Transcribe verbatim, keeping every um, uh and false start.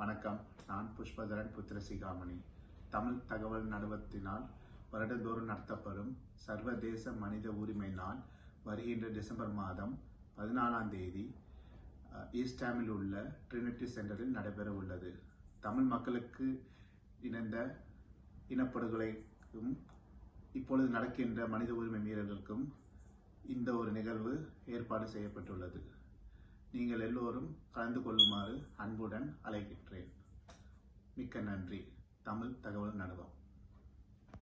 வணக்கம். நான் புஷ்பதரன் புத்திரசிகாமணி. தமிழ் தகவல் நடுவத்தினால் வருடந்தோறும் நடத்தப்படும் சர்வதேச மனித உரிமை நாள் வருகின்ற டிசம்பர் மாதம் பதினாலாம் தேதி ஈஸ்டாமில் உள்ள ட்ரினிட்டி சென்டரில் நடைபெற உள்ளது. தமிழ் மக்களுக்கு இணைந்த இனப்படுகொலைக்கும் இப்பொழுது நடக்கின்ற மனித உரிமை மீறலுக்கும் இந்த ஒரு நிகழ்வு ஏற்பாடு செய்யப்பட்டுள்ளது. நீங்கள் எல்லோரும் கலந்து கொள்ளுமாறு அன்புடன் அழைக்கின்றேன். மிக்க நன்றி. தமிழ் தகவல் நடுவம்.